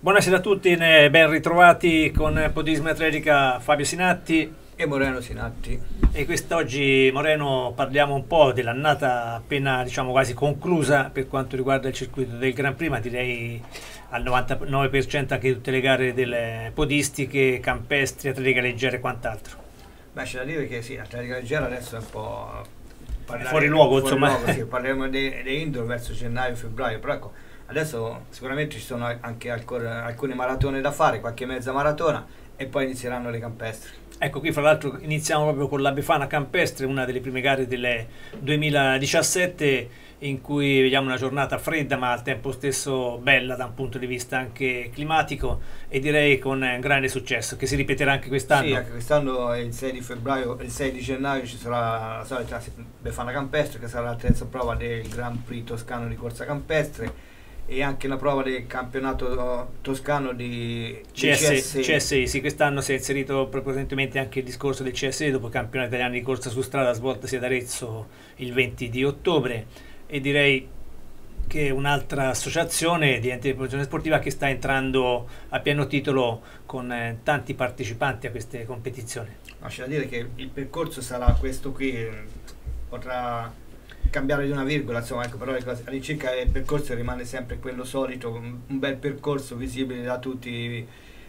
Buonasera a tutti, ben ritrovati con Podismo Atletica Fabio Sinatti e Moreno Sinatti. E quest'oggi, Moreno, parliamo un po' dell'annata appena, diciamo, quasi conclusa per quanto riguarda il circuito del Gran Prix, ma direi al 99% anche tutte le gare delle podistiche, campestri, atletica leggera e quant'altro. Beh, c'è da dire che sì, atletica leggera adesso è un po' fuori luogo, insomma. Luogo, sì, parleremo dei indoor verso gennaio-febbraio, però ecco, adesso sicuramente ci sono anche alcune maratone da fare, qualche mezza maratona e poi inizieranno le campestri. Ecco, qui fra l'altro iniziamo proprio con la Befana Campestre, una delle prime gare del 2017 in cui vediamo una giornata fredda ma al tempo stesso bella da un punto di vista anche climatico e direi con grande successo, che si ripeterà anche quest'anno. Sì, anche quest'anno il 6 di febbraio e il 6 di gennaio ci sarà la solita Befana Campestre, che sarà la terza prova del Grand Prix toscano di corsa campestre e anche una prova del campionato toscano di CSI. Sì, quest'anno si è inserito prepotentemente anche il discorso del CSI dopo il campionato italiano di corsa su strada svoltosi ad Arezzo il 20 di ottobre e direi che è un'altra associazione di enti di promozione sportiva che sta entrando a pieno titolo con tanti partecipanti a queste competizioni. Ma c'è da dire che il percorso sarà questo qui, potrà cambiare di una virgola, insomma, ecco, però all'incirca il percorso rimane sempre quello solito, un bel percorso visibile da tutti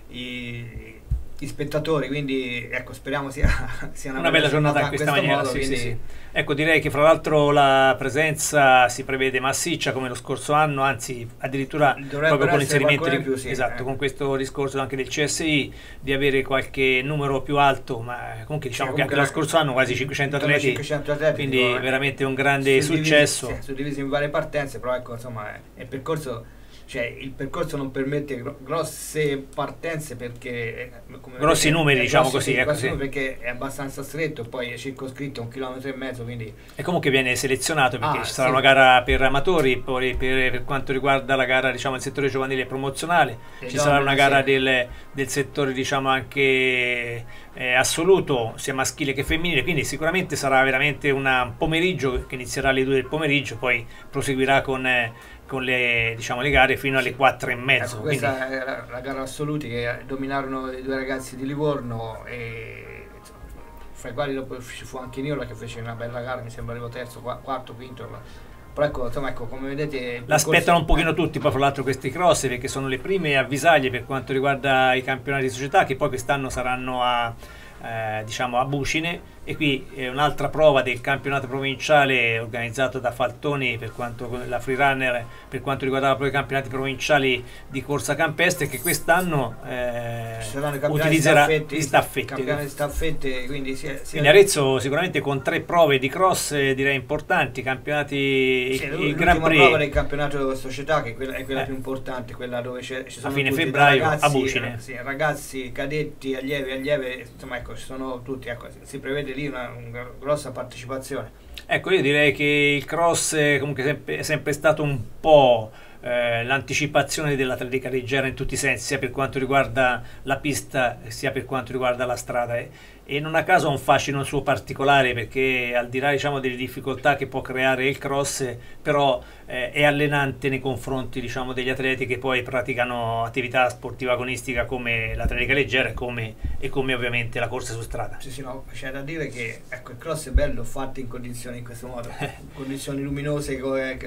i spettatori, quindi ecco, speriamo sia una bella giornata in questa maniera. Modo, sì, quindi... sì. Ecco, direi che fra l'altro la presenza si prevede massiccia come lo scorso anno, anzi addirittura proprio con l'inserimento di più, sì, esatto, con questo discorso anche del CSI di avere qualche numero più alto, ma comunque diciamo che anche lo scorso anno quasi 500 atleti, quindi veramente un grande successo. Sì, suddivisi in varie partenze, però ecco, insomma, è il percorso. Cioè il percorso non permette grosse partenze perché grossi numeri, diciamo così, ecco, perché è abbastanza stretto, poi è circoscritto 1,5 km, quindi e comunque viene selezionato perché ci sarà una gara per amatori, poi per quanto riguarda la gara, diciamo, il settore giovanile e promozionale ci sarà una gara del settore, diciamo, anche assoluto, sia maschile che femminile, quindi sicuramente sarà veramente un pomeriggio che inizierà alle 2 del pomeriggio, poi proseguirà con le, diciamo, le gare fino alle 4:30. Ecco, questa è la gara assoluti che dominarono i due ragazzi di Livorno e insomma, fra i quali dopo ci fu anche Niola che fece una bella gara, mi sembra arrivò terzo, quarto, quinto, però ecco, insomma, ecco, come vedete l'aspettano un pochino tutti poi fra l'altro questi cross, perché sono le prime avvisaglie per quanto riguarda i campionati di società che poi quest'anno saranno diciamo a Bucine, e qui è un'altra prova del campionato provinciale organizzato da Faltoni per quanto la freerunner, per quanto riguardava proprio i campionati provinciali di corsa campestre, che quest'anno utilizzerà gli staffette, quindi quindi Arezzo sicuramente con 3 prove di cross direi importanti, campionati, il Gran Prix, prova del campionato società che è quella più importante, quella dove ci sono a fine febbraio ragazzi, a Bucine, ragazzi, cadetti, allievi, insomma, ecco, ci sono tutti, ecco, si prevede lì una grossa partecipazione. Ecco, io direi che il cross comunque è sempre stato un po' l'anticipazione dell'atletica leggera in tutti i sensi, sia per quanto riguarda la pista sia per quanto riguarda la strada, e non a caso ha un fascino suo particolare, perché al di là, diciamo, delle difficoltà che può creare il cross, però è allenante nei confronti, diciamo, degli atleti che poi praticano attività sportiva agonistica come l'atletica leggera e come ovviamente la corsa su strada. Sì, no, c'è da dire che ecco, il cross è bello fatto in condizioni in questo modo, condizioni luminose,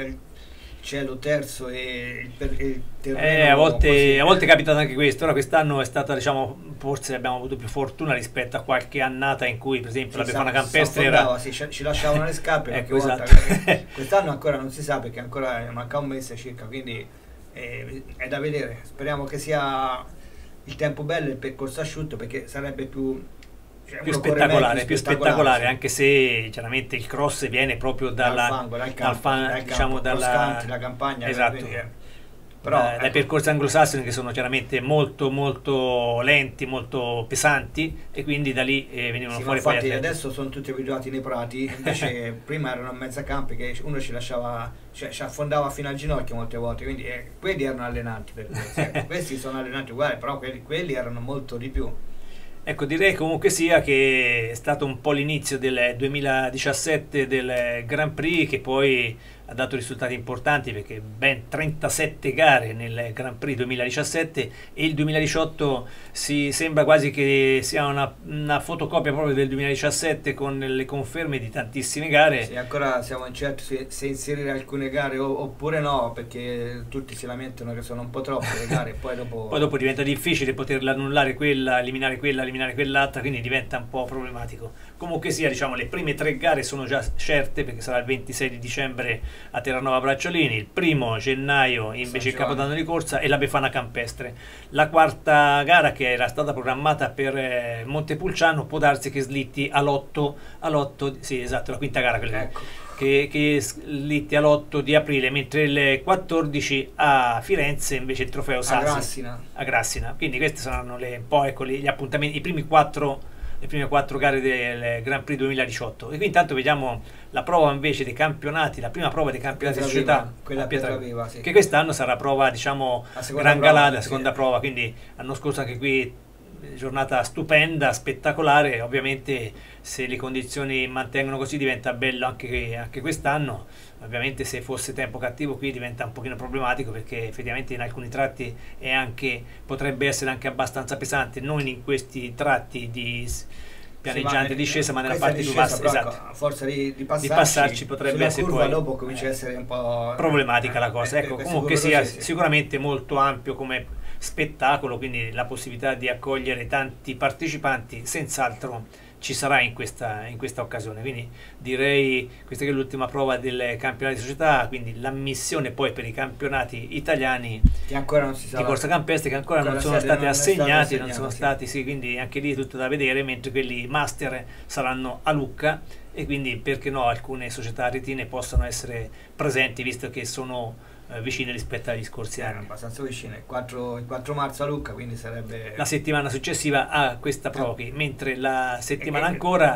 cielo terzo e il terreno a volte è capitato anche questo. Ora quest'anno è stata, diciamo, forse abbiamo avuto più fortuna rispetto a qualche annata in cui per esempio la Befana Campestre era... ci lasciavano le scarpe ecco, esatto. Quest'anno ancora non si sa perché ancora manca un mese circa, quindi è da vedere, speriamo che sia il tempo bello e il percorso asciutto, perché sarebbe più spettacolare, anche se chiaramente il cross viene proprio dalla campagna, esatto, però dai percorsi anglosassoni che sono chiaramente molto molto lenti, molto pesanti, e quindi da lì venivano fuori. Infatti adesso sono tutti abituati nei prati, invece prima erano a mezza campi che uno ci lasciava, cioè ci affondava fino al ginocchio molte volte, quindi quelli erano allenanti per questo. Questi sono allenanti uguali, però quelli erano molto di più. Ecco, direi comunque sia che è stato un po' l'inizio del 2017 del Grand Prix, che poi ha dato risultati importanti perché ben 37 gare nel Grand Prix 2017 e il 2018 si sembra quasi che sia una fotocopia proprio del 2017 con le conferme di tantissime gare. Sì, ancora siamo incerti se inserire alcune gare oppure no, perché tutti si lamentano che sono un po' troppe le gare, poi dopo diventa difficile poterla annullare eliminare quell'altra, quindi diventa un po' problematico. Comunque sia, diciamo, le prime 3 gare sono già certe perché sarà il 26 di dicembre a Terranova Bracciolini, il 1° gennaio invece il Capodanno di corsa e la Befana Campestre. La quarta gara, che era stata programmata per Montepulciano, può darsi che slitti all'8, sì esatto, la quinta gara ecco, che slitti all'8 di aprile, mentre il 14 a Firenze invece il trofeo Sasi a Grassina. Quindi questi saranno gli appuntamenti, le prime 4 gare del Grand Prix 2018. E qui intanto vediamo la prova invece dei campionati, la prima prova dei campionati di società, quella a Pietraviva, sì, che quest'anno sarà prova, diciamo, gran galà, la seconda prova. Quindi l'anno scorso anche qui giornata stupenda, spettacolare. Ovviamente se le condizioni mantengono così diventa bello anche quest'anno. Ovviamente se fosse tempo cattivo qui diventa un pochino problematico, perché effettivamente in alcuni tratti potrebbe essere anche abbastanza pesante, non in questi tratti di pianeggiante discesa, ma nella parte più bassa, esatto. A forza di passarci potrebbe essere poi dopo comincia a essere un po' problematica la cosa. Ecco, comunque sia sicuramente molto ampio come spettacolo, quindi la possibilità di accogliere tanti partecipanti senz'altro ci sarà in questa occasione. Quindi direi questa che è l'ultima prova del campionato di società, quindi l'ammissione poi per i campionati italiani che ancora non si sa di corsa campestre, che ancora non sono stati assegnati, non sono stati, sì, quindi anche lì è tutto da vedere, mentre quelli master saranno a Lucca, e quindi perché no alcune società aretine possono essere presenti, visto che sono vicine rispetto agli scorsi anni. Abbastanza vicine, il 4 marzo a Lucca, quindi sarebbe la settimana successiva a questa prova, mentre la settimana ancora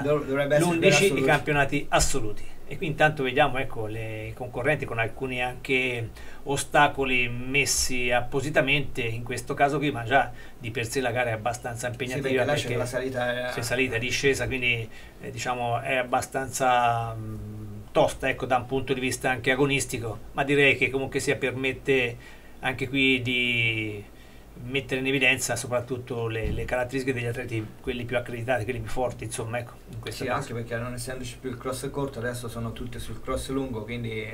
l'11 i campionati assoluti. E qui intanto vediamo, ecco, i concorrenti con alcuni anche ostacoli messi appositamente in questo caso qui, ma già di per sé la gara è abbastanza impegnativa, perché la salita c'è salita e discesa, quindi diciamo è abbastanza tosta, ecco, da un punto di vista anche agonistico, ma direi che comunque sia permette anche qui di mettere in evidenza soprattutto le caratteristiche degli atleti, quelli più accreditati, quelli più forti, insomma, ecco, in questo caso. Anche perché non essendoci più il cross corto, adesso sono tutte sul cross lungo, quindi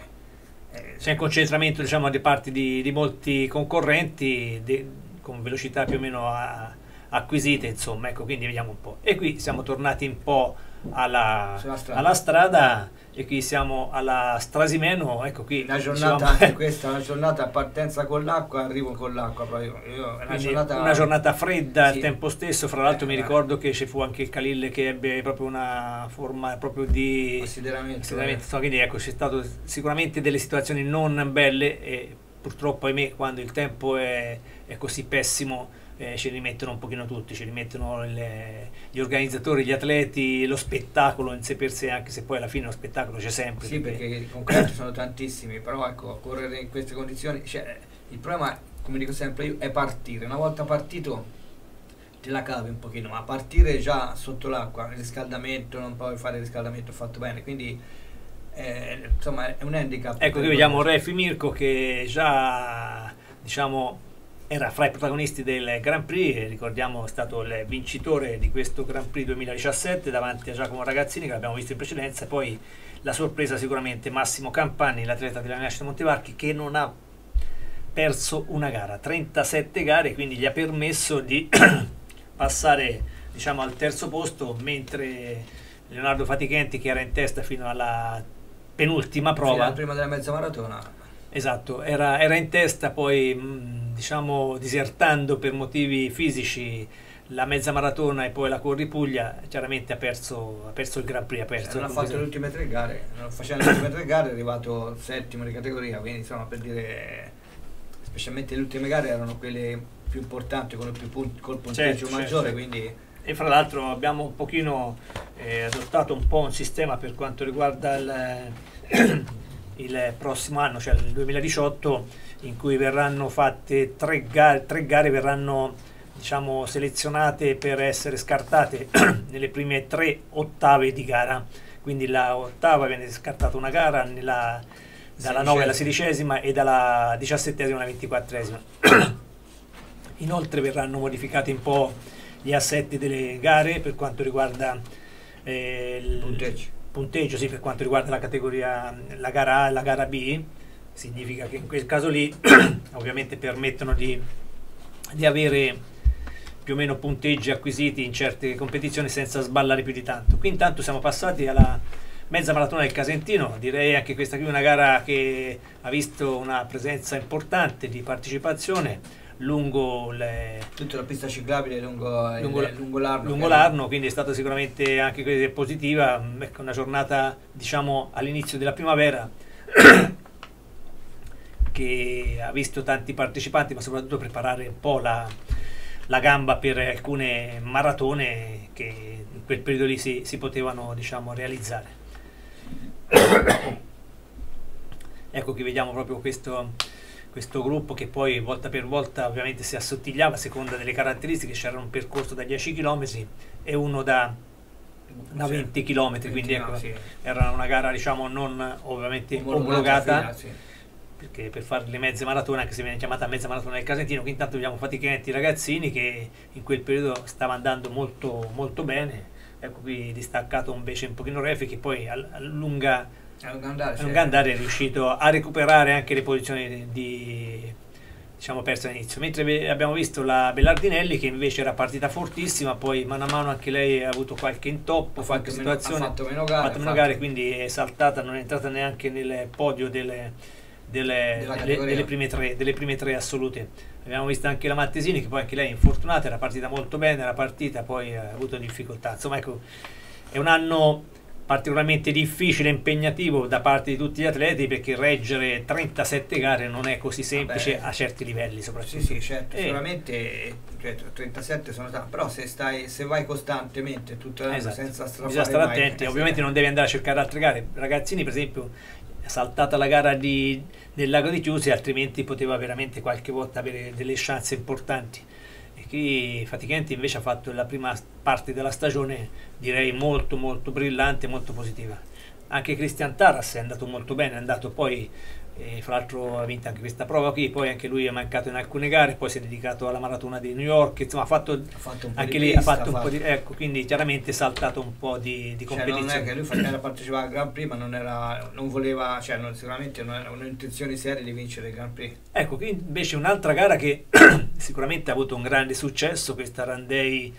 c'è un concentramento, diciamo, di parte di molti concorrenti con velocità più o meno acquisite, insomma, ecco, quindi vediamo un po'. E qui siamo tornati un po' alla strada, e qui siamo alla Strasimeno. Ecco qui la giornata, anche questa è una giornata a partenza con l'acqua, arrivo con l'acqua proprio. Una giornata fredda, sì, al tempo stesso. Fra l'altro mi ricordo che ci fu anche il Calille che ebbe proprio una forma proprio di assideramento. Quindi ecco, c'è stato sicuramente delle situazioni non belle, e purtroppo ahimè quando il tempo è così pessimo ci rimettono un pochino tutti, ci rimettono gli organizzatori, gli atleti, lo spettacolo in sé per sé, anche se poi alla fine lo spettacolo c'è sempre. Sì, perché i concorrenti sono tantissimi, però ecco, correre in queste condizioni, il problema, come dico sempre io, è partire. Una volta partito te la cavi un pochino, ma partire già sotto l'acqua, il riscaldamento, non puoi fare il riscaldamento fatto bene, quindi insomma è un handicap. Ecco, qui vediamo Refi Mirko che già, diciamo, era fra i protagonisti del Grand Prix, e ricordiamo è stato il vincitore di questo Grand Prix 2017 davanti a Giacomo Ragazzini, che l'abbiamo visto in precedenza. E poi la sorpresa sicuramente Massimo Campanni, l'atleta della Nascita Montevarchi, che non ha perso una gara, 37 gare, quindi gli ha permesso di passare, diciamo, al terzo posto, mentre Leonardo Fatichenti, che era in testa fino alla penultima prova, sì, prima della mezza maratona. Esatto, era in testa, poi diciamo disertando per motivi fisici la mezza maratona e poi la Corripuglia, chiaramente ha perso il Grand Prix. Non ha fatto le ultime 3 gare, non facendo le ultime 3 gare è arrivato settimo di categoria, quindi insomma, per dire, specialmente le ultime gare erano quelle più importanti, con col punteggio maggiore, quindi. E fra l'altro abbiamo un pochino adottato un po' un sistema per quanto riguarda il prossimo anno, cioè il 2018, in cui verranno fatte 3 gare verranno, diciamo, selezionate per essere scartate nelle prime 3 ottave di gara. Quindi la ottava viene scartata una gara, dalla 9 alla 16esima e dalla 17esima alla 24esima. Inoltre verranno modificati un po' gli assetti delle gare per quanto riguarda il punteggio, sì, per quanto riguarda la categoria, la gara A e la gara B. Significa che in quel caso lì ovviamente permettono di avere più o meno punteggi acquisiti in certe competizioni senza sballare più di tanto. Qui intanto siamo passati alla mezza maratona del Casentino, direi anche questa qui una gara che ha visto una presenza importante di partecipazione lungo tutta la pista ciclabile lungo l'Arno, quindi è stata sicuramente anche positiva. Ecco, una giornata diciamo all'inizio della primavera che ha visto tanti partecipanti, ma soprattutto preparare un po' la gamba per alcune maratone che in quel periodo lì si potevano, diciamo, realizzare. Ecco che vediamo proprio questo gruppo che poi volta per volta ovviamente si assottigliava a seconda delle caratteristiche. C'era un percorso da 10 km e uno da 20 km, quindi ecco, sì, era una gara diciamo non ovviamente omologata, sì, perché per fare le mezze maratone, anche se viene chiamata mezza maratona del Casentino, che intanto vediamo faticamente i ragazzini che in quel periodo stava andando molto molto bene. Ecco qui distaccato invece un pochino Refi, che poi a lungo andare è riuscito a recuperare anche le posizioni diciamo perse all'inizio, mentre abbiamo visto la Bellardinelli che invece era partita fortissima, poi mano a mano anche lei ha avuto qualche intoppo, qualche situazione, ha fatto meno gare, quindi è saltata, non è entrata neanche nel podio delle prime tre assolute. Abbiamo visto anche la Mattesini che poi anche lei è infortunata, era partita molto bene, poi ha avuto difficoltà. Insomma, ecco, è un anno particolarmente difficile e impegnativo da parte di tutti gli atleti, perché reggere 37 gare non è così semplice a certi livelli soprattutto. Sì, certo, sicuramente 37 sono tanti, però se vai costantemente tutto l'anno, esatto, senza strafare, bisogna stare attenti. Ovviamente non devi andare a cercare altre gare. Ragazzini per esempio saltata la gara del Lago di Chiusi, altrimenti poteva veramente qualche volta avere delle chance importanti. E qui Faticenti invece ha fatto la prima parte della stagione direi molto molto brillante, molto positiva. Anche Christian Taras è andato molto bene, è andato poi fra l'altro ha vinto anche questa prova qui, poi anche lui è mancato in alcune gare, poi si è dedicato alla maratona di New York, insomma ha fatto un po' di ecco, quindi chiaramente saltato un po' di competizione. Non è che lui partecipava al Grand Prix, ma non voleva, sicuramente non aveva un'intenzione seria di vincere il Grand Prix. Ecco, qui invece un'altra gara che sicuramente ha avuto un grande successo, questa Randei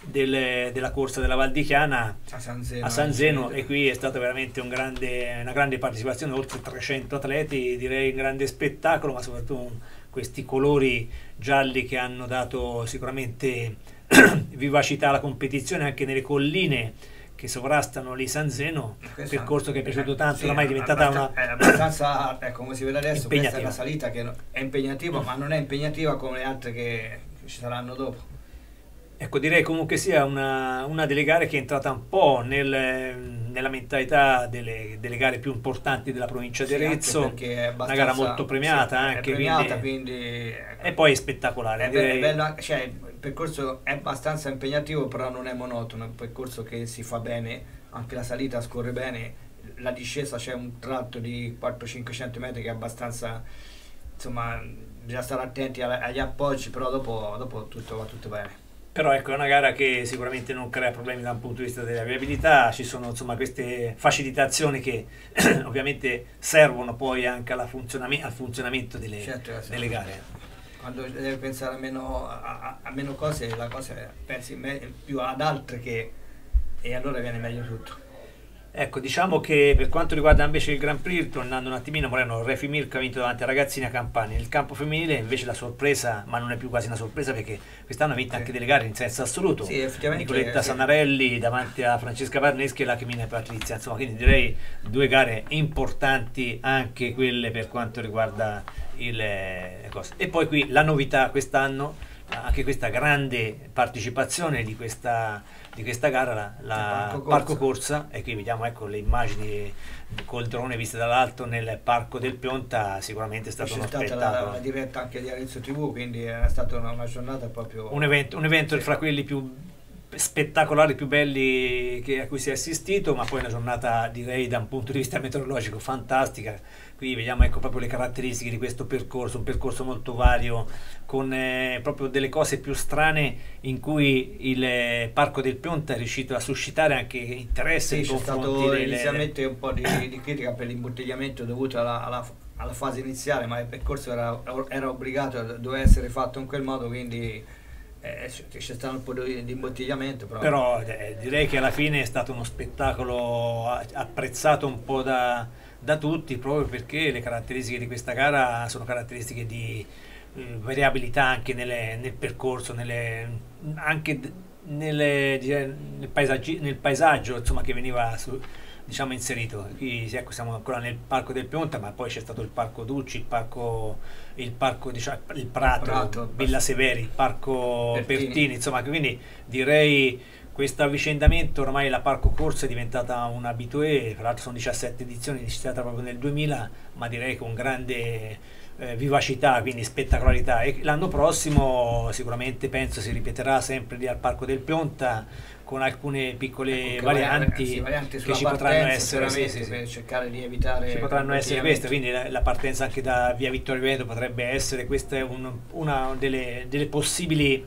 della corsa della Val di Chiana a San Zeno, e qui è stata veramente una grande partecipazione, oltre 300 atleti, direi un grande spettacolo, ma soprattutto questi colori gialli che hanno dato sicuramente vivacità alla competizione anche nelle colline che sovrastano lì San Zeno, un percorso che è piaciuto tanto, ormai è diventata è abbastanza come si vede adesso, questa è la salita che è impegnativa, ma non è impegnativa come le altre che ci saranno dopo. Ecco, direi comunque sia una delle gare che è entrata un po' nella mentalità delle gare più importanti della provincia di Arezzo, una gara molto premiata, anche, quindi e poi è spettacolare. È bello, il percorso è abbastanza impegnativo, però non è monotono, è un percorso che si fa bene, anche la salita scorre bene, la discesa c'è un tratto di 400-500 metri che è abbastanza, insomma, bisogna stare attenti agli appoggi, però dopo tutto va tutto bene. Però ecco, è una gara che sicuramente non crea problemi da un punto di vista della viabilità, ci sono insomma queste facilitazioni che ovviamente servono poi anche al funzionamento delle gare. Quando devi pensare a meno cose, la cosa pensi più ad altre e allora viene meglio tutto. Ecco, diciamo che per quanto riguarda invece il Grand Prix, tornando un attimino, Moreno, Refi Mirko ha vinto davanti a Ragazzini a Campania. Nel campo femminile invece la sorpresa, ma non è più quasi una sorpresa perché quest'anno ha vinto anche delle gare in senso assoluto. Sì, effettivamente, Nicoletta Sanarelli davanti a Francesca Parneschi e la Chimina Patrizia. Insomma, quindi direi due gare importanti anche quelle per quanto riguarda le cose. E poi qui la novità quest'anno, anche questa grande partecipazione di questa gara, la Parco Corsa, e qui vediamo ecco le immagini col drone viste dall'alto nel Parco del Pionta, sicuramente è stato uno spettacolo. La diretta anche di Arezzo TV, quindi è stata una giornata proprio un evento fra quelli più spettacolari più belli a cui si è assistito, ma poi una giornata direi da un punto di vista meteorologico fantastica. Qui vediamo ecco proprio le caratteristiche di questo percorso, un percorso molto vario con proprio delle cose più strane in cui il Parco del Pionta è riuscito a suscitare anche interesse Sì, nei c'è confronti stato inizialmente un po' di critica per l'imbottigliamento dovuto alla fase iniziale, ma il percorso era obbligato, doveva essere fatto in quel modo, quindi c'è stato un po' di imbottigliamento. Però direi che alla fine è stato uno spettacolo apprezzato un po' da tutti, proprio perché le caratteristiche di questa gara sono caratteristiche di variabilità anche nel percorso, anche nel paesaggio insomma, che veniva diciamo, inserito. Qui ecco, siamo ancora nel Parco del Pionta, ma poi c'è stato il Parco Ducci, il parco diciamo, il Prato, Villa Severi, il Parco Pertini, insomma, quindi direi questo avvicendamento, ormai la Parco Corsa è diventata un habitué, tra l'altro sono 17 edizioni, iniziata proprio nel 2000, ma direi con grande vivacità, quindi spettacolarità, e l'anno prossimo sicuramente penso si ripeterà sempre lì al Parco del Pionta con alcune piccole varianti che ci potranno essere per cercare di evitare, ci potranno essere queste, quindi la partenza anche da via Vittorio Veneto potrebbe essere, questa è una delle possibili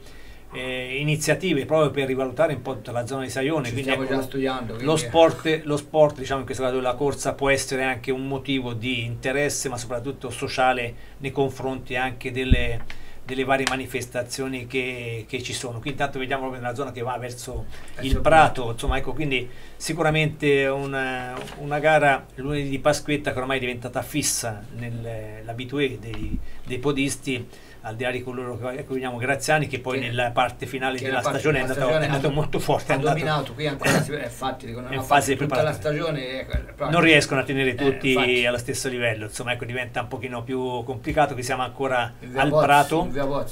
iniziative proprio per rivalutare un po' tutta la zona di Saione. Quindi stiamo già studiando. Lo sport, diciamo in questo caso la corsa, può essere anche un motivo di interesse, ma soprattutto sociale nei confronti anche delle varie manifestazioni che ci sono. Qui intanto vediamo proprio una zona che va verso il Prato, insomma, ecco, quindi sicuramente una gara lunedì di Pasquetta che ormai è diventata fissa nell'abitué dei podisti, al di là di coloro che vediamo Graziani, che poi nella parte finale della stagione è andato molto forte, ha dominato qui ancora, infatti in fase di tutta la stagione non riescono a tenere tutti allo stesso livello, insomma, ecco, diventa un pochino più complicato. Qui siamo ancora al Prato,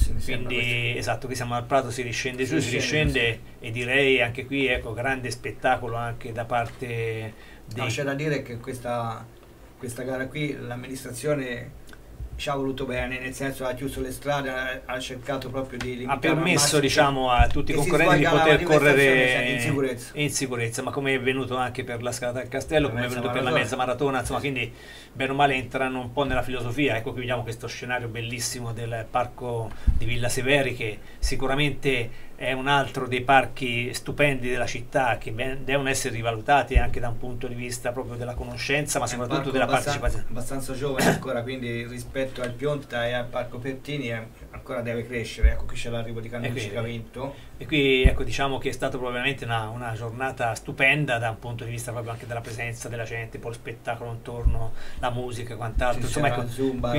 quindi esatto, qui siamo al Prato, si riscende giù, si riscende, e direi anche qui ecco grande spettacolo anche da parte dei... c'è da dire che questa gara qui l'amministrazione ci ha voluto bene, nel senso ha chiuso le strade, ha cercato proprio di limitare, ha permesso diciamo a tutti i concorrenti di poter correre in sicurezza, ma come è venuto anche per la scalata del Castello, come è venuto per la mezza maratona, insomma, quindi bene o male entrano un po' nella filosofia. Ecco, qui vediamo questo scenario bellissimo del parco di Villa Severi, che sicuramente è un altro dei parchi stupendi della città, che devono essere rivalutati anche da un punto di vista proprio della conoscenza, ma soprattutto della partecipazione. Abbastanza giovane ancora, quindi rispetto al Pionta e al Parco Pertini ancora deve crescere. Ecco, qui c'è l'arrivo di Cannucci che ha vinto. E qui ecco, diciamo che è stata probabilmente una giornata stupenda da un punto di vista proprio anche della presenza della gente, poi lo spettacolo intorno, la musica, quant'altro. Insomma, ecco, Zumba,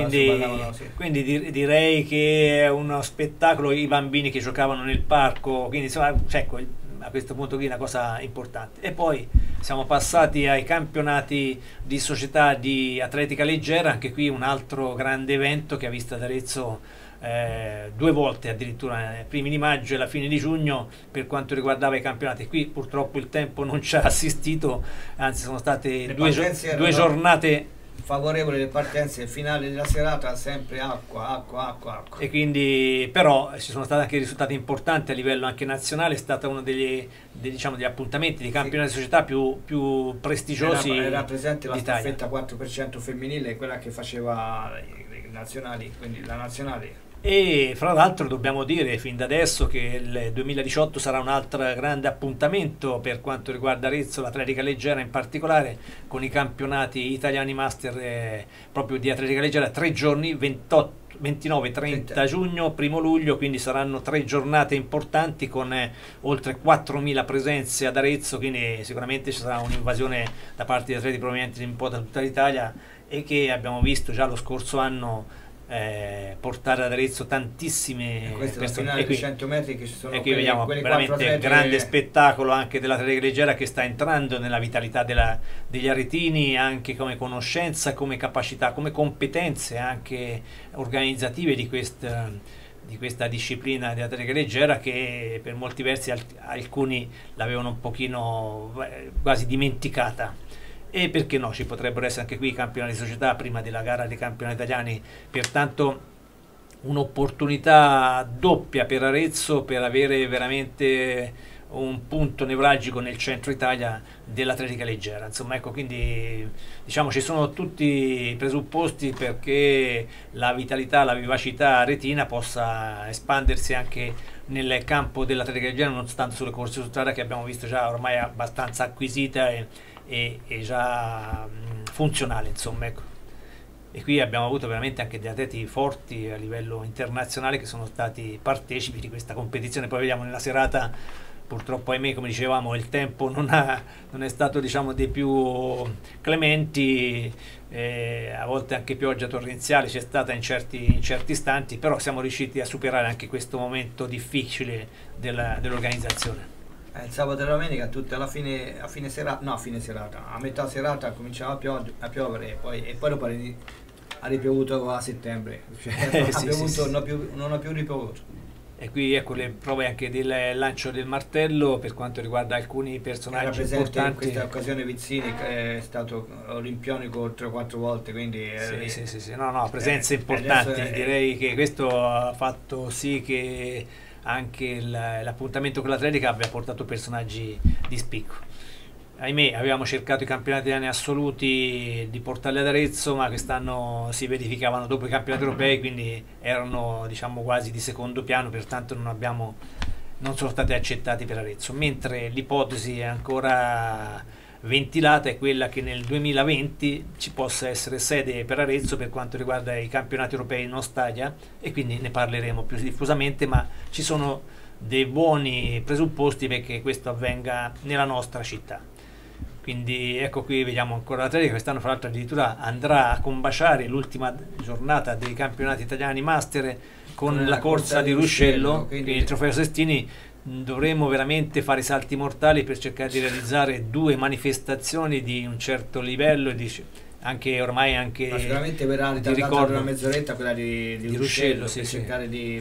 quindi direi che è uno spettacolo, i bambini che giocavano nel parco, quindi insomma, ecco, a questo punto qui è una cosa importante. E poi siamo passati ai campionati di società di atletica leggera, anche qui un altro grande evento che ha visto ad Arezzo due volte addirittura, ai primi di maggio e alla fine di giugno, per quanto riguardava i campionati. Qui purtroppo il tempo non ci ha assistito, anzi sono state due giornate favorevoli, le partenze, il finale della serata sempre acqua. E quindi però ci sono stati anche risultati importanti a livello anche nazionale, è stato uno degli appuntamenti di campionati di società più prestigiosi. Era presente la staffetta 4% femminile, quella che faceva i nazionali, quindi la nazionale. E fra l'altro dobbiamo dire fin da adesso che il 2018 sarà un altro grande appuntamento per quanto riguarda Arezzo, l'atletica leggera in particolare, con i campionati italiani master proprio di atletica leggera, 3 giorni, 29-30 giugno, 1 luglio, quindi saranno 3 giornate importanti con oltre 4.000 presenze ad Arezzo, quindi sicuramente ci sarà un'invasione da parte di atleti provenienti un po' da tutta l'Italia, e che abbiamo visto già lo scorso anno portare ad Arezzo tantissime persone. E qui 100 metri che ci sono, e qui vediamo veramente grande spettacolo anche dell'atletica leggera, che sta entrando nella vitalità degli aretini, anche come conoscenza, come capacità, come competenze anche organizzative di questa disciplina di atletica leggera, che per molti versi alcuni l'avevano un pochino quasi dimenticata. E perché no, ci potrebbero essere anche qui i campionati di società prima della gara dei campionati italiani, pertanto un'opportunità doppia per Arezzo per avere veramente un punto nevralgico nel centro Italia dell'atletica leggera. Insomma, ecco, quindi diciamo ci sono tutti i presupposti perché la vitalità, la vivacità retina possa espandersi anche nel campo dell'atletica leggera, non soltanto sulle corse su strada che abbiamo visto già ormai abbastanza acquisita e già funzionale, insomma, ecco. E qui abbiamo avuto veramente anche degli atleti forti a livello internazionale che sono stati partecipi di questa competizione. Poi vediamo nella serata, purtroppo ahimè, come dicevamo, il tempo non è stato, diciamo, dei più clementi, a volte anche pioggia torrenziale c'è stata in certi istanti, però siamo riusciti a superare anche questo momento difficile dell'organizzazione. Il sabato e la domenica tutte a fine serata, a metà serata cominciava a piovere e poi dopo ha ripiovuto a settembre, cioè, non ha più ripiovuto. E qui ecco le prove anche del lancio del martello per quanto riguarda alcuni personaggi importanti. In questa occasione Vizzini che è stato olimpionico 3 o 4 volte, quindi no, presenze importanti. Direi che questo ha fatto sì che anche l'appuntamento con l'atletica abbia portato personaggi di spicco. Ahimè, avevamo cercato i campionati italiani assoluti di portarli ad Arezzo, ma quest'anno si verificavano dopo i campionati europei, quindi erano, diciamo, quasi di secondo piano, pertanto non sono stati accettati per Arezzo. Mentre l'ipotesi è ancora ventilata è quella che nel 2020 ci possa essere sede per Arezzo per quanto riguarda i campionati europei non stadia, e quindi ne parleremo più diffusamente, ma ci sono dei buoni presupposti perché questo avvenga nella nostra città. Quindi ecco, qui vediamo ancora l'atletica, quest'anno fra l'altro addirittura andrà a combaciare l'ultima giornata dei campionati italiani master con la corsa di Ruscello, quindi il trofeo Sestini. Dovremo veramente fare salti mortali per cercare di realizzare 2 manifestazioni di un certo livello e anche ormai anche ma sicuramente verrà ritardata una mezz'oretta quella di Ruscello, per cercare di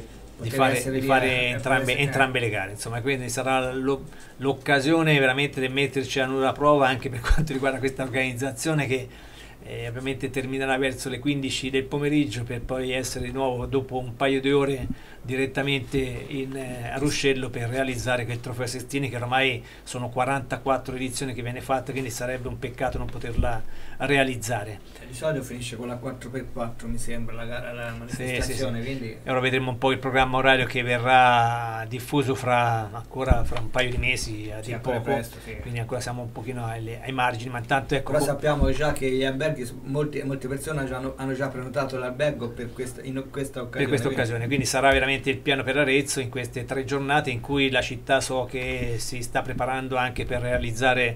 fare entrambe le gare, insomma, quindi sarà l'occasione veramente di metterci a nulla prova anche per quanto riguarda questa organizzazione che ovviamente terminerà verso le 15 del pomeriggio per poi essere di nuovo dopo un paio di ore direttamente a Ruscello per realizzare quel trofeo Sestini, che ormai sono 44 edizioni che viene fatta, quindi sarebbe un peccato non poterla realizzare. Di solito finisce con la 4x4 mi sembra la manifestazione, quindi... E ora vedremo un po' il programma orario che verrà diffuso ancora fra un paio di mesi, a dir poco, presto, quindi ancora siamo un pochino ai margini, ma intanto ecco... Però sappiamo già che gli alberghi, molte persone hanno già prenotato l'albergo in questa occasione. Quindi sarà veramente il piano per Arezzo in queste 3 giornate in cui la città so che si sta preparando anche per realizzare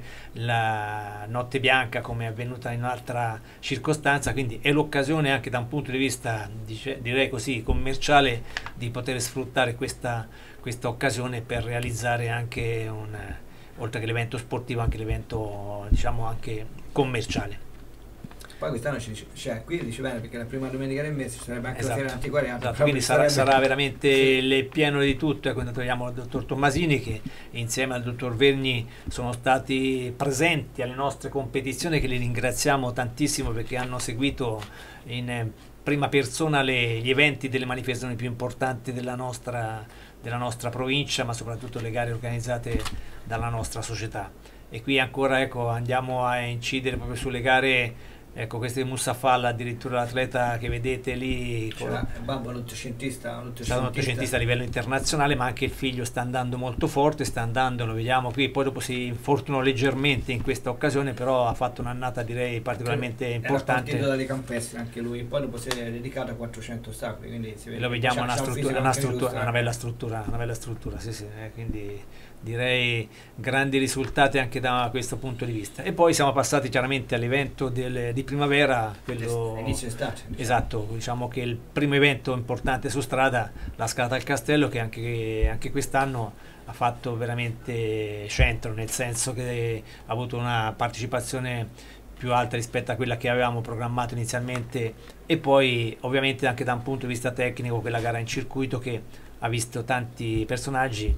la Notte Bianca come è avvenuta in un'altra circostanza, quindi è l'occasione anche da un punto di vista direi così commerciale di poter sfruttare questa occasione per realizzare anche oltre che l'evento sportivo anche l'evento, diciamo, anche commerciale. Poi quest'anno qui dice bene perché la prima domenica del mese ci sarebbe anche la fiera antiquariata, quindi sarà veramente il pieno di tutto. Quando troviamo il dottor Tommasini che insieme al dottor Verni sono stati presenti alle nostre competizioni, che li ringraziamo tantissimo perché hanno seguito in prima persona gli eventi delle manifestazioni più importanti della nostra provincia, ma soprattutto le gare organizzate dalla nostra società. E qui ancora ecco, andiamo a incidere proprio sulle gare. Ecco, questo è Mussafalla, addirittura l'atleta che vedete lì, l'ottocentista a livello internazionale, ma anche il figlio sta andando molto forte, lo vediamo qui, poi dopo si infortunò leggermente in questa occasione, però ha fatto un'annata direi particolarmente importante. È partito dalle campestre anche lui, poi dopo si è dedicato a 400 ostacoli, quindi si vede, lo vediamo una bella struttura, sì, quindi direi grandi risultati anche da questo punto di vista. E poi siamo passati chiaramente all'evento di primavera, quello inizio estate. Esatto, diciamo che il primo evento importante su strada, la Scalata al Castello, che anche quest'anno ha fatto veramente centro, nel senso che ha avuto una partecipazione più alta rispetto a quella che avevamo programmato inizialmente, e poi ovviamente anche da un punto di vista tecnico quella gara in circuito che ha visto tanti personaggi,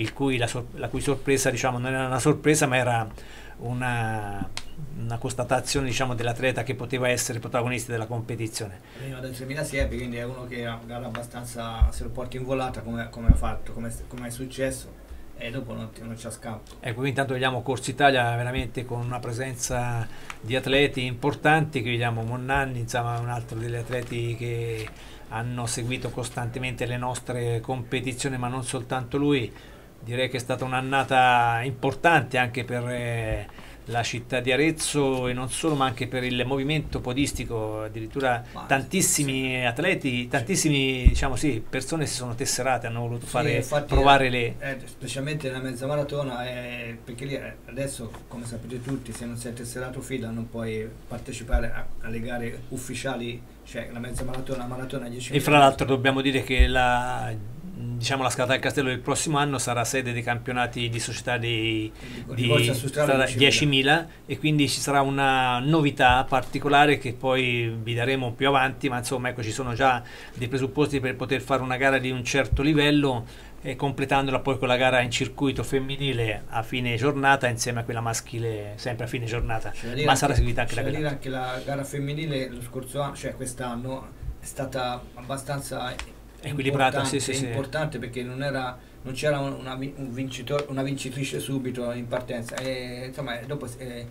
la cui sorpresa, diciamo, non era una sorpresa ma era una constatazione, diciamo, dell'atleta che poteva essere protagonista della competizione. Veniva dal 3000 siepi, quindi è uno che è una gara abbastanza, se lo porti in volata come ha fatto, come è successo, e dopo non c'è scampo. Ecco, intanto vediamo Corsa Italia veramente con una presenza di atleti importanti, qui vediamo Monnanni, insomma un altro degli atleti che hanno seguito costantemente le nostre competizioni, ma non soltanto lui. Direi che è stata un'annata importante anche per la città di Arezzo e non solo, ma anche per il movimento podistico. Addirittura tantissimi atleti, tantissimi, diciamo sì, persone si sono tesserate, hanno voluto fare, infatti, provare le... specialmente nella mezza maratona, perché lì adesso, come sapete tutti, se non sei tesserato fila non puoi partecipare alle gare ufficiali, cioè la mezza maratona, la maratona 10 E fra l'altro dobbiamo dire che diciamo, la Scalata del Castello del prossimo anno sarà sede dei campionati di società di 10.000, e quindi ci sarà una novità particolare che poi vi daremo più avanti, ma insomma ecco, ci sono già dei presupposti per poter fare una gara di un certo livello, completandola poi con la gara in circuito femminile a fine giornata insieme a quella maschile sempre a fine giornata, ma sarà seguita anche la gara. Anche la gara femminile lo scorso anno, cioè quest'anno, è stata abbastanza equilibrata, importante, perché non c'era un vincitore, una vincitrice subito in partenza, e insomma dopo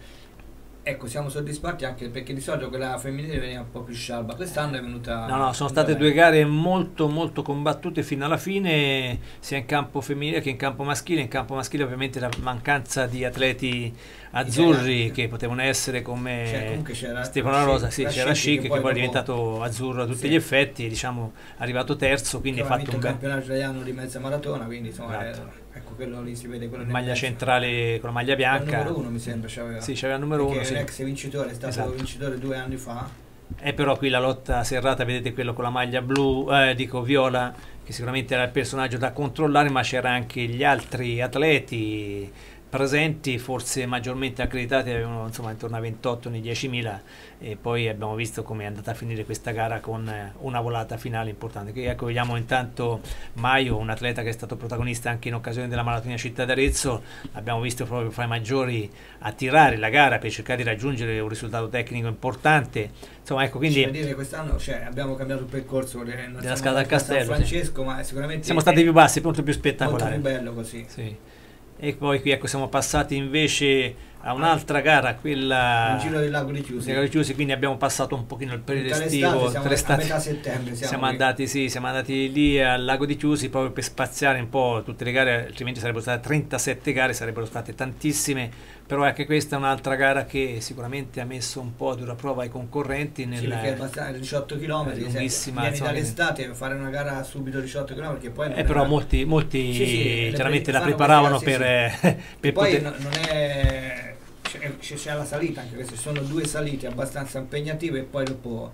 ecco, siamo soddisfatti anche perché di solito quella femminile veniva un po' più scialba, quest'anno è venuta... No, sono state due gare molto molto combattute fino alla fine, sia in campo femminile che in campo maschile. In campo maschile ovviamente la mancanza di atleti azzurri che potevano essere come Stefano La Rosa, c'era Scic che poi è diventato azzurro a tutti gli effetti, diciamo arrivato terzo, quindi ha fatto un campionato italiano di mezza maratona, quindi insomma ecco, quello lì si vede, quello maglia centrale con la maglia bianca, il numero 1 mi sembra c'aveva. Sì, c'aveva il numero 1, sì. L'ex vincitore, è stato vincitore 2 anni fa. E però qui la lotta serrata, vedete quello con la maglia blu, viola, che sicuramente era il personaggio da controllare, ma c'era anche gli altri atleti presenti, forse maggiormente accreditati, avevano insomma intorno a 28 nei 10.000, e poi abbiamo visto come è andata a finire questa gara con una volata finale importante. Che, ecco, vediamo intanto Maio, un atleta che è stato protagonista anche in occasione della Maratona Città d'Arezzo, abbiamo visto proprio fra i maggiori a tirare la gara per cercare di raggiungere un risultato tecnico importante. Insomma, ecco, quindi dire, quest'anno abbiamo cambiato il percorso della Scalata al Castello, San Francesco, ma sicuramente siamo stati più bassi, molto più spettacolare, molto più bello così. Sì. E poi qui, ecco, siamo passati invece a un'altra gara, quella il Giro del Lago di Chiusi, quindi abbiamo passato un pochino il periodo estivo, a metà settembre siamo andati lì al Lago di Chiusi proprio per spaziare un po' tutte le gare, altrimenti sarebbero state 37 gare, sarebbero state tantissime, però anche questa è un'altra gara che sicuramente ha messo un po' a dura prova ai concorrenti perché è 18 km, lunghissima, vieni dall'estate, fare una gara subito 18 km, che poi però molti chiaramente la preparavano per poi poter... non è... c'è la salita, anche queste sono due salite abbastanza impegnative, e poi dopo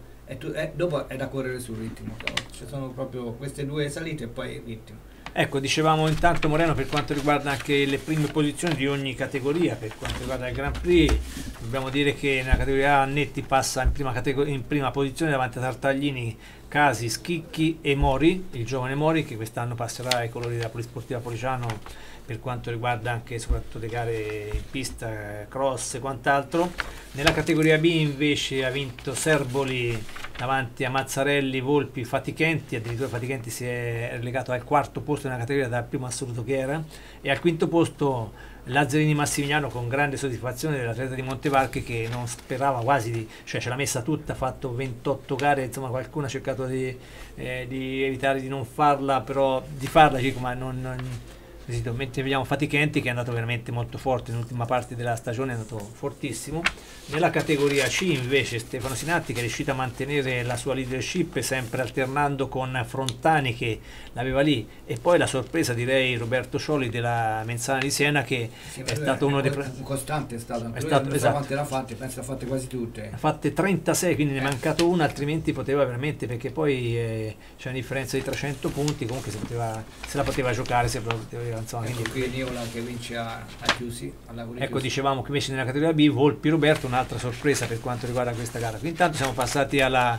è da correre sul ritmo, ci sono proprio queste due salite e poi ritmo. Ecco, dicevamo intanto Moreno, per quanto riguarda anche le prime posizioni di ogni categoria, per quanto riguarda il Grand Prix, dobbiamo dire che nella categoria A Netti passa in prima posizione davanti a Tartaglini, Casi, Schicchi e Mori, il giovane Mori, che quest'anno passerà ai colori della Polisportiva Policiano per quanto riguarda anche soprattutto le gare in pista, cross e quant'altro. Nella categoria B invece ha vinto Serboli davanti a Mazzarelli, Volpi, Fatichenti, addirittura Fatichenti si è relegato al quarto posto nella categoria dal primo assoluto che era, e al quinto posto Lazzarini Massimiliano, con grande soddisfazione dell'atleta di Montevarchi, che non sperava quasi ce l'ha messa tutta, ha fatto 28 gare, insomma qualcuno ha cercato di evitare di non farla, però di farla, ma mentre vediamo Fatichenti che è andato veramente molto forte nell'ultima parte della stagione, è andato fortissimo. Nella categoria C invece Stefano Sinatti, che è riuscito a mantenere la sua leadership sempre alternando con Frontani che l'aveva lì, e poi la sorpresa direi Roberto Scioli della Menzana di Siena, che è stato uno dei costante, esatto. Quante l'ha fatte, penso l'ha fatte quasi tutte, ha fatte 36, quindi ne è mancato una, altrimenti poteva veramente, perché poi c'è una differenza di 300 punti, comunque se la poteva giocare, insomma, ecco, qui Niola che vince a Chiusi, ecco, dicevamo che invece nella categoria B Volpi Roberto, un'altra sorpresa per quanto riguarda questa gara. Quindi intanto siamo passati alla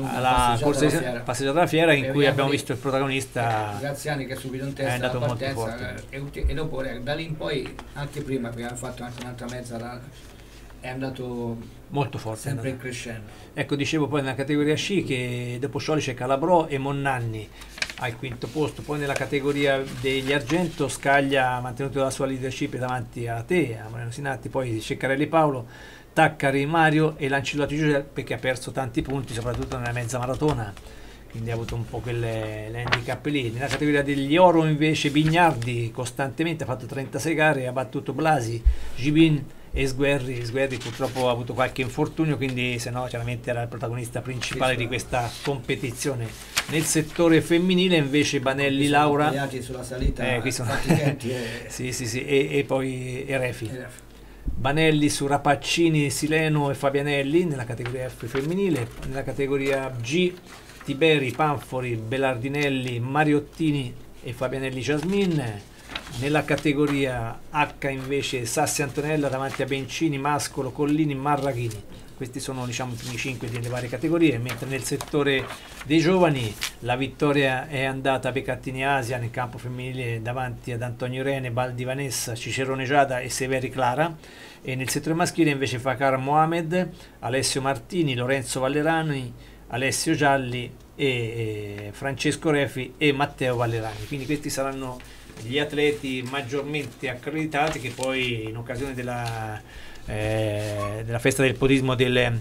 passeggiata della fiera, in cui abbiamo visto il protagonista Graziani che è subito in testa, è andato la molto partenza, e dopo da lì in poi, anche prima perché aveva fatto anche un'altra mezza, è andato molto forte, sempre in crescendo. Ecco, dicevo poi nella categoria C che dopo Scioli c'è Calabrò e Monnanni. al quinto posto. Poi nella categoria degli argento Scaglia ha mantenuto la sua leadership davanti a te, a Moreno Sinatti, poi Ceccarelli Paolo, Taccari Mario e Lancilotti Giuseppe, che ha perso tanti punti soprattutto nella mezza maratona, quindi ha avuto un po' l'handicap lì. Nella categoria degli oro invece Bignardi costantemente ha fatto 36 gare, ha battuto Blasi, Gibin e Sguerri purtroppo ha avuto qualche infortunio, quindi se no chiaramente era il protagonista principale di questa competizione. Nel settore femminile invece Banelli Laura sulla salita, qui sono sì, e poi Refi. Banelli su Rapaccini, Sileno e Fabianelli nella categoria F femminile. Nella categoria G Tiberi, Panfori, Belardinelli, Mariottini e Fabianelli Jasmin. Nella categoria H invece Sassi Antonella davanti a Bencini, Mascolo, Collini, Marraghini. Questi sono, diciamo, i primi 5 delle varie categorie, mentre nel settore dei giovani la vittoria è andata a Becattini Asia nel campo femminile davanti ad Antonio Rene, Baldi Vanessa, Cicerone Giada e Severi Clara, e nel settore maschile invece Fakar Mohamed, Alessio Martini, Lorenzo Vallerani, Alessio Gialli e Francesco Refi e Matteo Vallerani. Quindi questi saranno gli atleti maggiormente accreditati che poi in occasione della festa del podismo del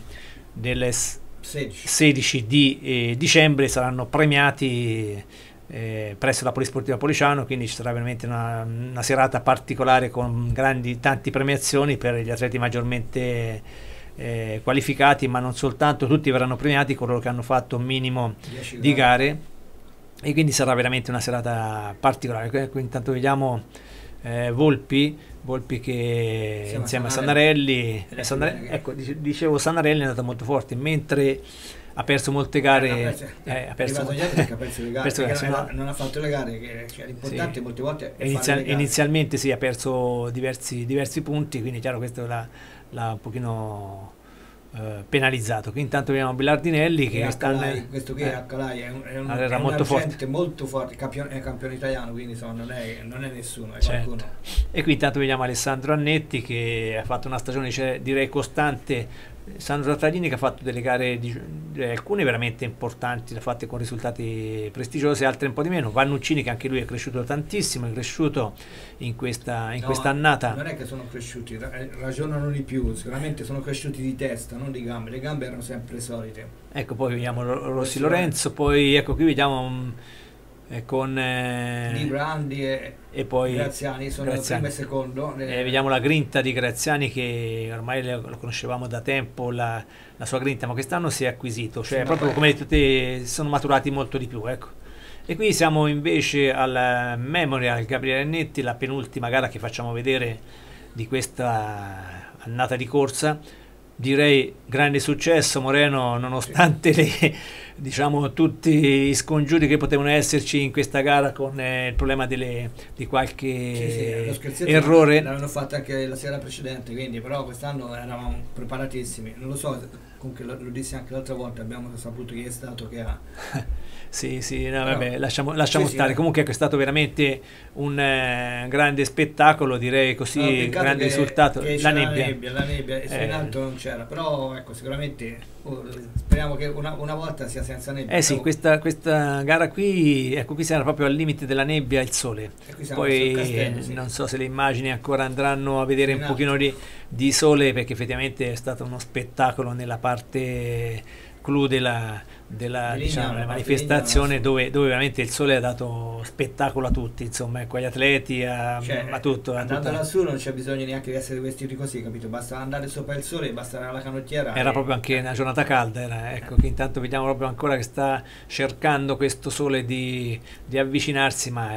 16 di dicembre saranno premiati presso la Polisportiva Policiano, quindi ci sarà veramente una serata particolare con tanti premiazioni per gli atleti maggiormente qualificati, ma non soltanto, tutti verranno premiati coloro che hanno fatto un minimo di gare, e quindi sarà veramente una serata particolare. Qui intanto vediamo Volpi che insieme a Sanarelli, ecco, dicevo Sanarelli è andato molto forte, mentre ha perso molte gare, ha perso le gare, non ha fatto le gare, che l'importante sì, molte volte è inizialmente sì, ha perso diversi punti, quindi chiaro questo l'ha un pochino penalizzato. Qui intanto vediamo Belardinelli che questo qui è Accalai, è un molto forte, è campione italiano, quindi insomma, non è nessuno, è certo, qualcuno. E qui intanto vediamo Alessandro Annetti che ha fatto una stagione direi costante. Sandro Traglini che ha fatto delle gare alcune veramente importanti, le ha fatte con risultati prestigiosi, altre un po' di meno. Vannuccini che anche lui è cresciuto tantissimo, è cresciuto in questa annata. Non è che sono cresciuti, ragionano di più, sicuramente sono cresciuti di testa, non di gambe, le gambe erano sempre solite. Ecco, poi vediamo Rossi Lorenzo, poi ecco qui vediamo con Librandi e poi Graziani sono il primo e secondo. Vediamo la grinta di Graziani che ormai lo conoscevamo da tempo, la sua grinta, ma quest'anno si è acquisito, cioè proprio come tutti sono maturati molto di più, ecco. E qui siamo invece al Memorial Gabriele Annetti, la penultima gara che facciamo vedere di questa annata di corsa. Direi grande successo, Moreno, nonostante diciamo tutti i scongiuri che potevano esserci in questa gara con il problema di qualche errore. L'avevano fatto anche la sera precedente, quindi però quest'anno eravamo preparatissimi. Non lo so, comunque lo dissi anche l'altra volta, abbiamo saputo chi è stato che ha. Sì, no, vabbè, lasciamo stare. Comunque è stato veramente un grande spettacolo, direi così, grande risultato. La nebbia e in alto non c'era, però ecco, sicuramente speriamo che una volta sia senza nebbia. Sì, questa gara qui, ecco, qui siamo proprio al limite della nebbia e il sole. Poi castello, sì, non so se le immagini ancora andranno a vedere un pochino di sole, perché effettivamente è stato uno spettacolo nella parte clou della manifestazione, dove veramente il sole ha dato spettacolo a tutti, insomma, ecco, agli atleti, a tutto. Andando lassù non c'è bisogno neanche di essere vestiti così, capito? Basta andare sopra il sole, basta andare alla canottiera. Era proprio anche una giornata calda, ecco, che intanto vediamo proprio ancora che sta cercando questo sole di avvicinarsi, ma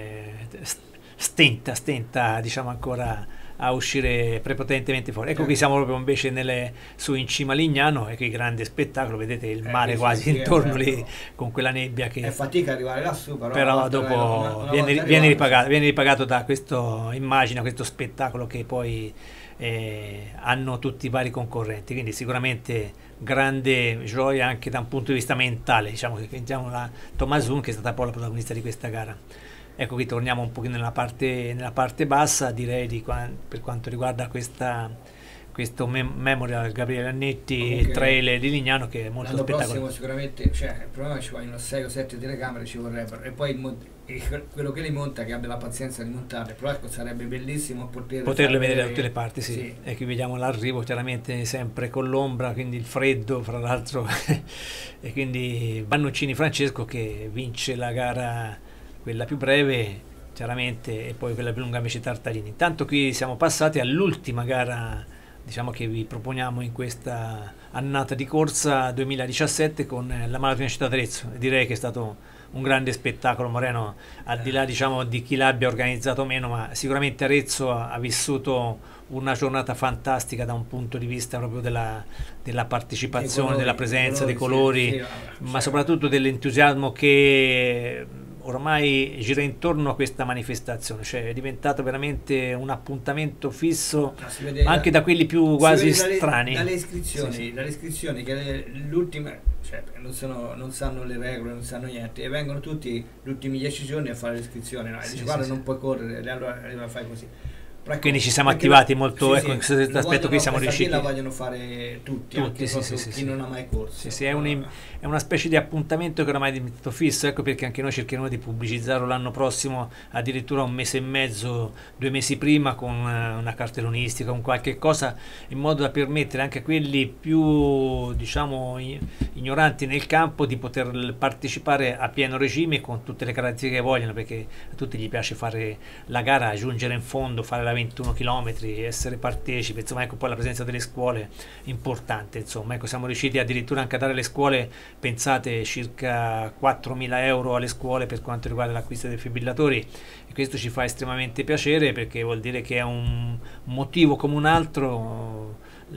stenta, diciamo, ancora a uscire prepotentemente fuori. Ecco, qui siamo proprio invece su in cima a Lignano, e che grande spettacolo, vedete il mare quasi intorno lì con quella nebbia che è fatica arrivare lassù, però dopo viene ripagato da questo immagine, questo spettacolo che poi hanno tutti i vari concorrenti, quindi sicuramente grande gioia anche da un punto di vista mentale, diciamo, che sentiamo la Tomasun che è stata poi la protagonista di questa gara. Ecco, qui torniamo un pochino nella parte bassa, direi, per quanto riguarda questa questo Memorial Gabriele Annetti Comunque, Trail di Lignano, che è molto l'anno spettacolare. prossimo sicuramente, cioè, il problema è che ci vogliono 6 o 7 telecamere, ci vorrebbero, e poi quello che li monta, che abbia la pazienza di montarle, però ecco, sarebbe bellissimo poterle vedere da tutte le parti, sì. Sì. E qui vediamo l'arrivo chiaramente sempre con l'ombra, quindi il freddo fra l'altro e quindi Vannuccini Francesco che vince la gara, quella più breve chiaramente, e poi quella più lunga invece Tartarini. Intanto qui siamo passati all'ultima gara, diciamo, che vi proponiamo in questa annata di corsa 2017 con la Maratona Città d'Arezzo. Direi che è stato un grande spettacolo, Moreno, al di là, diciamo, di chi l'abbia organizzato o meno, ma sicuramente Arezzo ha vissuto una giornata fantastica da un punto di vista proprio della partecipazione, colori, della presenza, dei sì, colori, sì, ma cioè, soprattutto dell'entusiasmo che ormai gira intorno a questa manifestazione, cioè è diventato veramente un appuntamento fisso, no, si vede anche da quelli più quasi dalle, strani. dalle iscrizioni, Sì, sì. dalle iscrizioni che l'ultima, cioè, non sanno le regole, non sanno niente, e vengono tutti gli ultimi 10 giorni a fare l'iscrizione, no? E Sì, dici, sì, guarda, sì. non puoi correre, e allora fai così. Però ecco, Quindi ci siamo perché attivati molto, sì, ecco, in sì, questo lo aspetto qui siamo questa riusciti. la vogliono fare tutti, anche Sì, proprio sì, chi sì. non ha mai corso. Sì, sì, è una specie di appuntamento che oramai è diventato fisso, ecco perché anche noi cercheremo di pubblicizzarlo l'anno prossimo, addirittura un mese e mezzo, 2 mesi prima, con una cartellonistica, con qualche cosa, in modo da permettere anche a quelli più, diciamo, ignoranti nel campo di poter partecipare a pieno regime con tutte le caratteristiche che vogliono, perché a tutti gli piace fare la gara, giungere in fondo, fare la 21 km, essere partecipi, insomma, ecco, poi la presenza delle scuole importante, insomma, ecco, siamo riusciti addirittura anche a dare alle scuole, pensate, circa 4.000 euro alle scuole per quanto riguarda l'acquisto dei defibrillatori, e questo ci fa estremamente piacere perché vuol dire che è un motivo come un altro,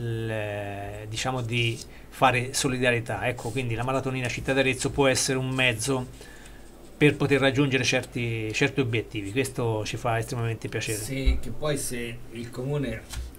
diciamo, di fare solidarietà. Ecco, quindi la Maratonina Città d'Arezzo può essere un mezzo per poter raggiungere certi obiettivi, questo ci fa estremamente piacere. Sì, che poi se il comune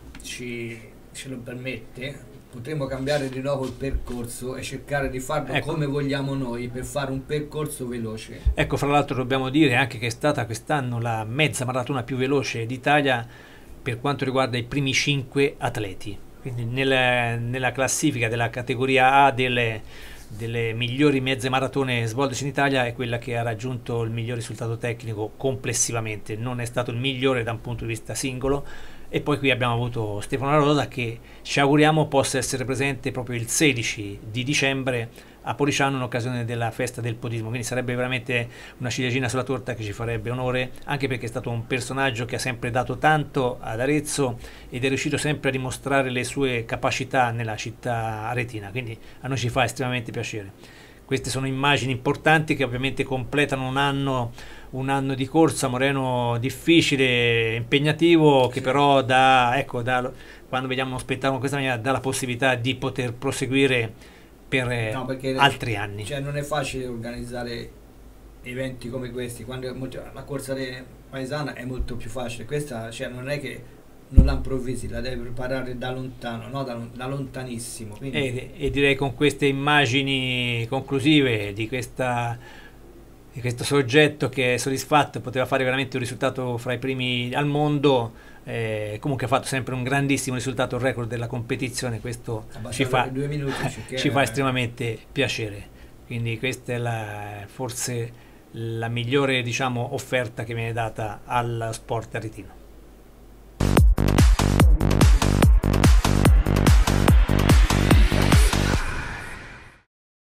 ce lo permette, potremmo cambiare di nuovo il percorso e cercare di farlo, ecco, come vogliamo noi, per fare un percorso veloce. Ecco, fra l'altro dobbiamo dire anche che è stata quest'anno la mezza maratona più veloce d'Italia per quanto riguarda i primi 5 atleti, quindi nella classifica della categoria A delle migliori mezze maratone svolte in Italia è quella che ha raggiunto il miglior risultato tecnico complessivamente, non è stato il migliore da un punto di vista singolo. E poi qui abbiamo avuto Stefano La Rosa, che ci auguriamo possa essere presente proprio il 16 di dicembre a Policiano in occasione della festa del podismo, quindi sarebbe veramente una ciliegina sulla torta che ci farebbe onore, anche perché è stato un personaggio che ha sempre dato tanto ad Arezzo ed è riuscito sempre a dimostrare le sue capacità nella città aretina, quindi a noi ci fa estremamente piacere. Queste sono immagini importanti che ovviamente completano un anno di corsa, Moreno, difficile, impegnativo, che però quando vediamo uno spettacolo in questa maniera dà la possibilità di poter proseguire per altri anni. Cioè, non è facile organizzare eventi come questi, quando la corsa paesana è molto più facile, questa, cioè, non è che non la improvvisi, la devi preparare da lontano, no? Da lontanissimo. E direi con queste immagini conclusive di questo soggetto che è soddisfatto, poteva fare veramente un risultato fra i primi al mondo, comunque ha fatto sempre un grandissimo risultato, il record della competizione, questo ci fa estremamente piacere, quindi questa è forse la migliore, diciamo, offerta che viene data al sport aretino.